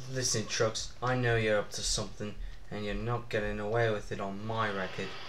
Listen, Trucks, I know you're up to something, and you're not getting away with it on my record.